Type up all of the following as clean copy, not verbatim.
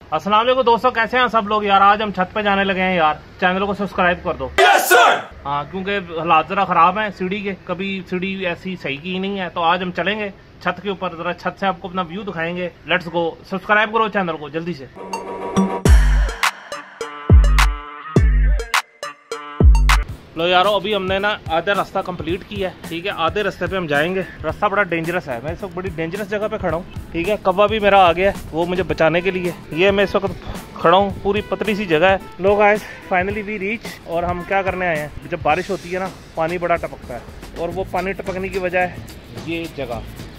अस्सलाम वालेकुम दोस्तों, कैसे हैं सब लोग यार। आज हम छत पे जाने लगे हैं यार, चैनल को सब्सक्राइब कर दो। yes, हाँ, क्योंकि हालात जरा खराब हैं सीढ़ी के, कभी सीढ़ी ऐसी सही की नहीं है, तो आज हम चलेंगे छत के ऊपर, जरा छत से आपको अपना व्यू दिखाएंगे। लेट्स गो, सब्सक्राइब करो चैनल को जल्दी से। लो यारो, अभी हमने ना आधा रास्ता कंप्लीट किया है, ठीक है। आधे रास्ते पे हम जाएंगे। रास्ता बड़ा डेंजरस है, मैं इस वक्त बड़ी डेंजरस जगह पे खड़ा हूँ, ठीक है। कौवा भी मेरा आ गया है, वो मुझे बचाने के लिए। ये मैं इस वक्त खड़ा हूँ, पूरी पतली सी जगह है। लोग आए, फाइनली वी रीच। और हम क्या करने आए हैं, जब बारिश होती है ना, पानी बड़ा टपकता है, और वो पानी टपकने की वजह है ये जगह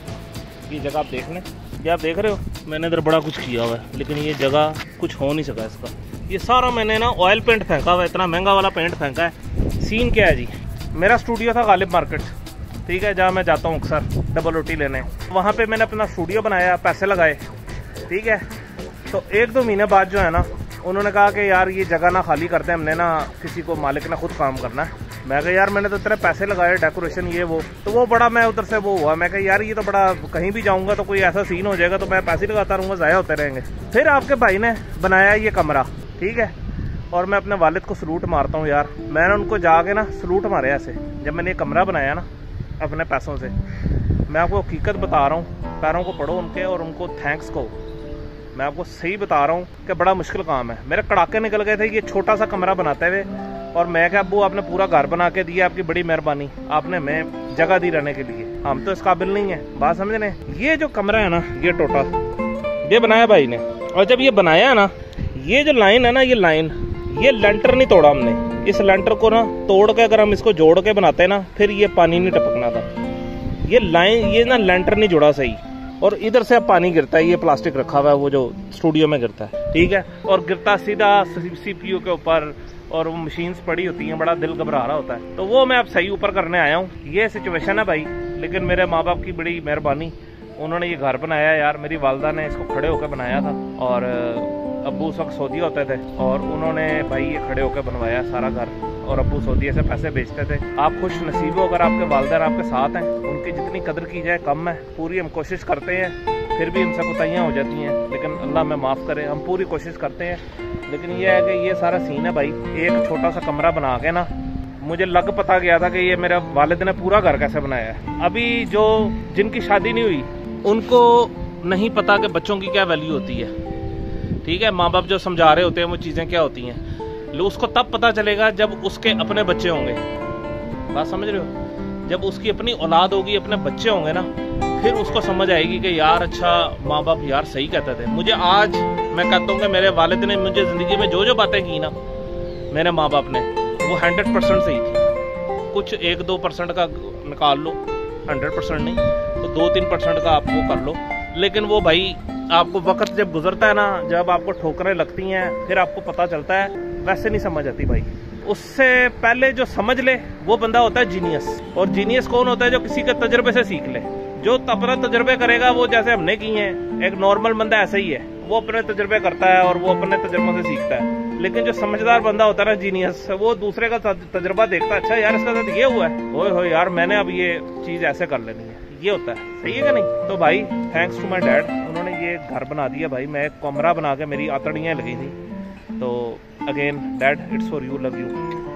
आप देख लें। ये आप देख रहे हो, मैंने इधर बड़ा कुछ किया हुआ है, लेकिन ये जगह कुछ हो नहीं सका इसका। ये सारा मैंने ना ऑयल पेंट फेंका हुआ है, इतना महंगा वाला पेंट फेंका है। सीन क्या है जी, मेरा स्टूडियो था गालिब मार्केट, ठीक है, जहाँ मैं जाता हूँ अक्सर डबल रोटी लेने। वहाँ पे मैंने अपना स्टूडियो बनाया, पैसे लगाए, ठीक है। तो 1-2 महीने बाद जो है ना, उन्होंने कहा कि यार ये जगह ना खाली करते हैं, हमने ना किसी को मालिक ने खुद काम करना है। मैं कहा यार मैंने तो तेरे पैसे लगाए, डेकोरेशन ये वो। तो वो बड़ा, मैं उधर से वो हुआ, मैं कहा यार ये तो बड़ा, कहीं भी जाऊँगा तो कोई ऐसा सीन हो जाएगा तो मैं पैसे लगाता रहूँगा, ज़ाया होते रहेंगे। फिर आपके भाई ने बनाया ये कमरा, ठीक है। और मैं अपने वालिद को सलूट मारता हूँ यार, मैंने उनको जाके ना सलूट मारे ऐसे, जब मैंने ये कमरा बनाया ना अपने पैसों से। मैं आपको हकीकत बता रहा हूँ, पैरों को पढ़ो उनके और उनको थैंक्स कहो। मैं आपको सही बता रहा हूँ कि बड़ा मुश्किल काम है, मेरे कड़ाके निकल गए थे ये छोटा सा कमरा बनाते हुए। और मैं क्या अब्बू, आपने पूरा घर बना के दिया, आपकी बड़ी मेहरबानी, आपने मैं जगह दी रहने के लिए, हम तो इस काबिल नहीं है, बात समझ रहे। ये जो कमरा है ना, ये टोटल ये बनाया भाई ने। और जब ये बनाया ना, ये जो लाइन है ना, ये लाइन, ये लेंटर नहीं तोड़ा हमने। इस लेंटर को ना तोड़ के अगर हम इसको जोड़ के बनाते ना, फिर ये पानी नहीं टपकना था। ये लाइन, ये ना लेंटर नहीं जुड़ा सही, और इधर से अब पानी गिरता है। ये प्लास्टिक रखा हुआ है वो जो स्टूडियो में गिरता है, ठीक है, और गिरता सीधा CPU के ऊपर, और वो मशीन्स पड़ी होती हैं, बड़ा दिल घबरा रहा होता है। तो वो मैं अब सही ऊपर करने आया हूँ। ये सिचुएशन है भाई, लेकिन मेरे माँ बाप की बड़ी मेहरबानी, उन्होंने ये घर बनाया यार। मेरी वालदा ने इसको खड़े होकर बनाया था, और अब्बू उस वक्त सऊदी होते थे, और उन्होंने भाई ये खड़े होकर बनवाया सारा घर। और अब्बू सऊदी से पैसे बेचते थे। आप खुश नसीब हो अगर आपके वालिदैन आपके साथ हैं, उनकी जितनी कदर की जाए कम है। पूरी हम कोशिश करते हैं, फिर भी हमसे कोताहियाँ हो जाती हैं, लेकिन अल्लाह में माफ़ करे, हम पूरी कोशिश करते हैं। लेकिन ये है कि ये सारा सीन है भाई। एक छोटा सा कमरा बना के ना, मुझे लग पता गया था कि ये मेरे वालिद ने पूरा घर कैसे बनाया है। अभी जो जिनकी शादी नहीं हुई, उनको नहीं पता कि बच्चों की क्या वैल्यू होती है, ठीक है। माँ बाप जो समझा रहे होते हैं वो चीज़ें क्या होती हैं, उसको तब पता चलेगा जब उसके अपने बच्चे होंगे। बात समझ रहे हो, जब उसकी अपनी औलाद होगी, अपने बच्चे होंगे ना, फिर उसको समझ आएगी कि यार अच्छा, माँ बाप यार सही कहते थे। मुझे आज मैं कहता हूँ कि मेरे वालिद ने मुझे ज़िंदगी में जो जो बातें की ना, मेरे माँ बाप ने, वो 100% सही थी। कुछ 1-2% का निकाल लो, 100% नहीं तो 2-3% का आप वो कर लो, लेकिन वो भाई आपको वक्त जब गुजरता है ना, जब आपको ठोकरें लगती हैं, फिर आपको पता चलता है। वैसे नहीं समझ आती भाई। उससे पहले जो समझ ले वो बंदा होता है जीनियस। और जीनियस कौन होता है? जो किसी के तजर्बे से सीख ले, जो अपना तजर्बे करेगा, वो जैसे हमने की हैं। एक नॉर्मल बंदा ऐसा ही है, वो अपने तजर्बे करता है और वो अपने तजर्बों से सीखता है। लेकिन जो समझदार बंदा होता है ना, जीनियस, वो दूसरे का तजर्बा देखता है, अच्छा यार इसका साथ ये हुआ है, ओए हो यार मैंने अब ये चीज ऐसे कर लेनी है, ये होता है। सही है कि नहीं? तो भाई थैंक्स टू माई डैड, उन्होंने ये घर बना दिया भाई। मैं एक कमरा बना के, मेरी आतड़ियाँ लगी थी। तो again dad, it's for you, love you.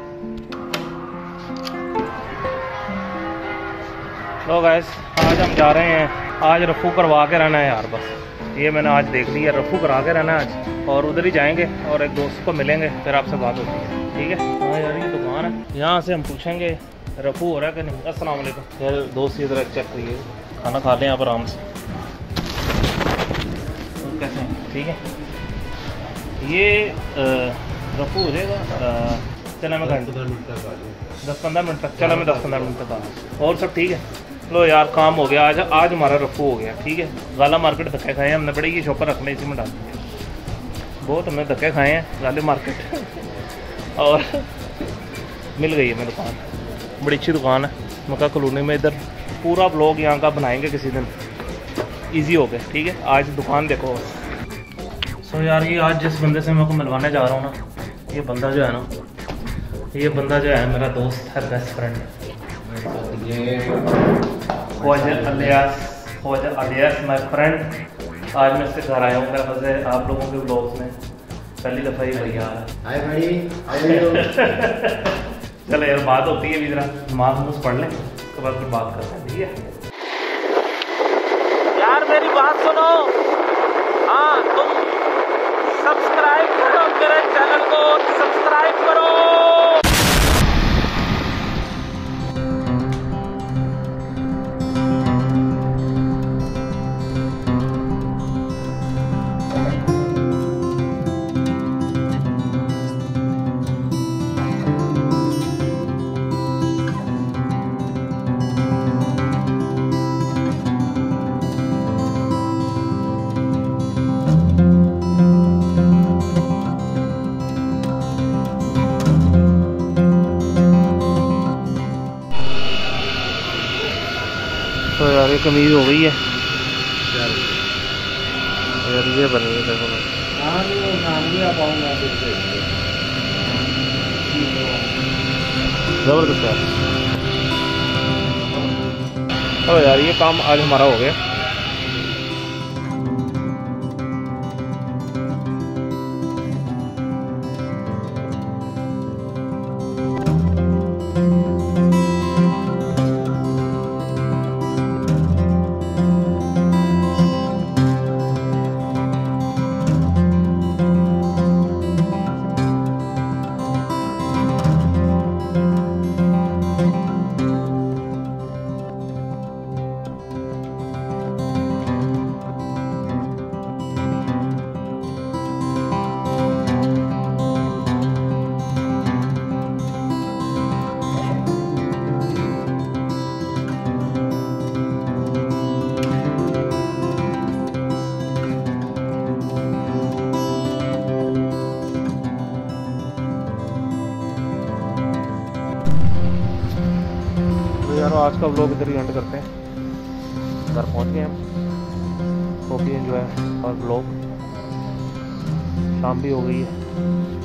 तो गाइस, आज हम जा रहे हैं, आज रफू करवा के रहना है यार, बस ये मैंने आज देख लिया, रफू करा के रहना है आज। और उधर ही जाएंगे और एक दोस्त को मिलेंगे, फिर आपसे बात होती है, ठीक है। हाँ यार, ये दुकान है, यहाँ से हम पूछेंगे रफू हो रहा है कि नहीं। अस्सलाम वालेकुम यार, दोस्त इधर चेक करिए, खाना खा लें आप आराम से। कैसे हैं? ठीक है। ये रफू हो जाएगा, चला मैं 10-15 मिनट तक, चला मैं 10-15 मिनट तक आ। और सब ठीक है? लो यार, काम हो गया आज हमारा रफू हो गया, ठीक है। गाला मार्केट धक्के खाए हमने, बड़ी ये शॉपर रखने इसी में डाल दिया, बहुत हमने धक्के खाए हैं गाले मार्केट। और मिल गई है मेरी दुकान, बड़ी अच्छी दुकान है मक्का कॉलोनी में। इधर पूरा ब्लॉग यहाँ का बनाएंगे किसी दिन, इजी हो गया, ठीक है। आज दुकान देखो। सो यार, ये आज जिस बंदे से मैं को मिलवाने जा रहा हूँ ना, ये बंदा जो है ना, ये बंदा जो है मेरा दोस्त है, बेस्ट फ्रेंड। ये ख्वाजा अलियास माय फ्रेंड, आज मैं इससे घर आया हूँ, मेरे ख्याल से आप लोगों के ब्लॉग्स में पहली दफ़ा ही भैया हाय भाई। चलो यार, बात होती है, जरा नमाज पढ़ लें, उसके बाद फिर बात करते हैं, ठीक है यार। मेरी बात सुनो, हाँ तुम सब्सक्राइब करो मेरे चैनल को, सब्सक्राइब करो। तो यार ये कमीज हो गई है यार, ये बनी है देखो। जबरदस्त यार। तो यार ये काम आज हमारा हो गया। यार आज का व्लॉग इधर ही एंड करते हैं, घर पहुंच गए हम। Hope you enjoy our vlog. शाम भी हो गई है।